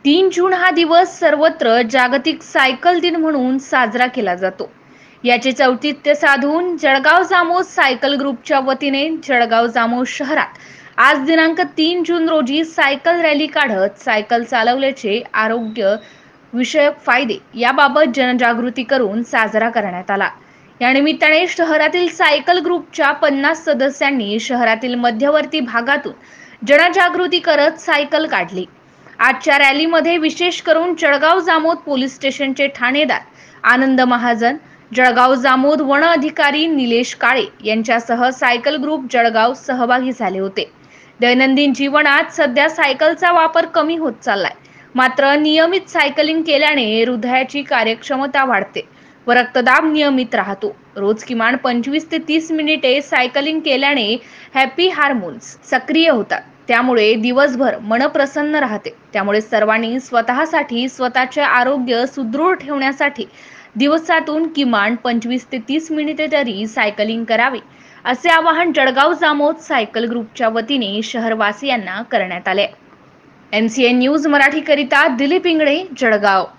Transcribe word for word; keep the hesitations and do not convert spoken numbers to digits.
तीन जून हा दिवस सर्वत्र जागतिक सायकल दिन म्हणून साजरा केला जातो। याचे औचित्य साधून जळगाव जामोद सायकल ग्रुपच्या वतीने जळगाव जामोद शहरात आज दिनांक तीन जून रोजी सायकल रॅली काढत सायकल चालवल्याचे आरोग्य विषयक फायदे याबाबत जनजागृती करून साजरा करण्यात आला। या निमित्ताने शहरातील सायकल ग्रुपच्या पन्नास सदस्यांनी शहरातील मध्यवर्ती भागातून जनजागृती करत सायकल काढली। आजच्या रॅलीमध्ये विशेष करून जळगाव जामोद पोलीस स्टेशनचे ठाणेदार आनंद महाजन, जळगाव जामोद वन अधिकारी निलेश काळे यांच्यासह सायकल ग्रुप जळगाव सहभागी झाले होते। दैनंदिन जीवनात सध्या सायकलचा वापर कमी होत चाललाय, मात्र नियमित सायकलिंग केल्याने हृदयाची कार्यक्षमता वाढते व रक्तदाब नियमित राहतो। रोज किमान पंचवीस ते तीस मिनिटे सायकलिंग केल्याने हॅपी हार्मोन्स सक्रिय होतात, त्यामुळे दिवसभर मन प्रसन्न राहते। त्यामुळे सर्वांनी स्वतःसाठी स्वतःचे आरोग्य सुदृढ ठेवण्यासाठी दिवसातून किमान पंचवीस ते तीस मिनिटे तरी सायकलिंग करावे, असे आवाहन जळगाव जामोद सायकल ग्रुपच्या वतीने शहरवासियांना करण्यात आले। M C N news Marathi करिता दिलीप इंगळे, जळगाव।